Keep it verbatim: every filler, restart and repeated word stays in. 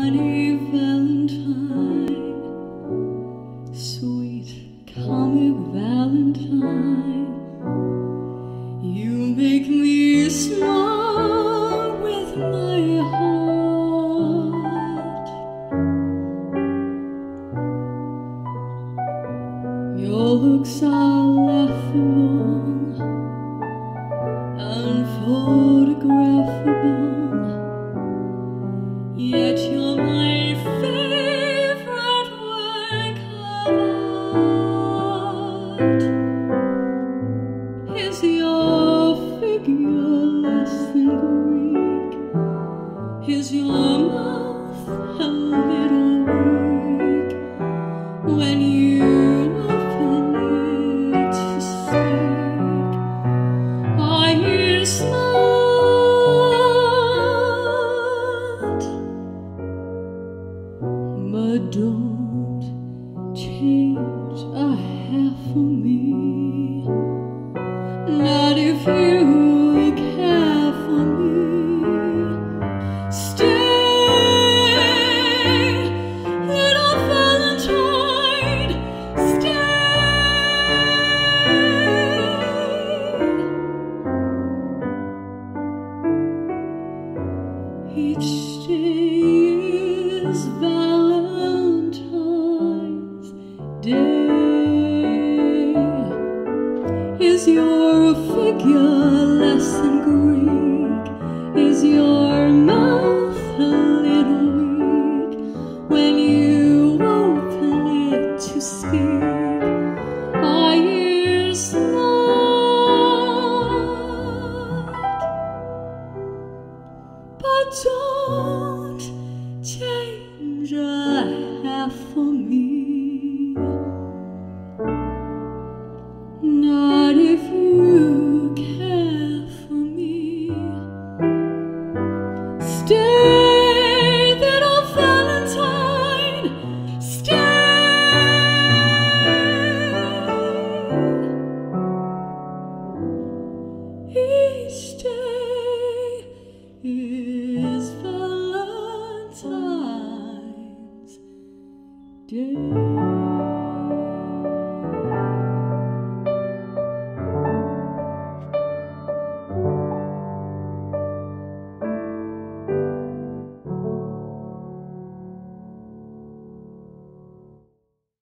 any Valentine, sweet comic Valentine, you make me smile with my heart. Your looks are laughable, unphotographable, yet you're my favorite work of art. Is your figure less than Greek? Is your mouth a little weak when you open it to speak? Are you smart? But don't change a half for me. Not if you care for me. Stay, little Valentine, stay. Each day is Valentine's Day. Is your figure less than Greek? Is your mouth a little weak when you open it to speak? Are you smart? But don't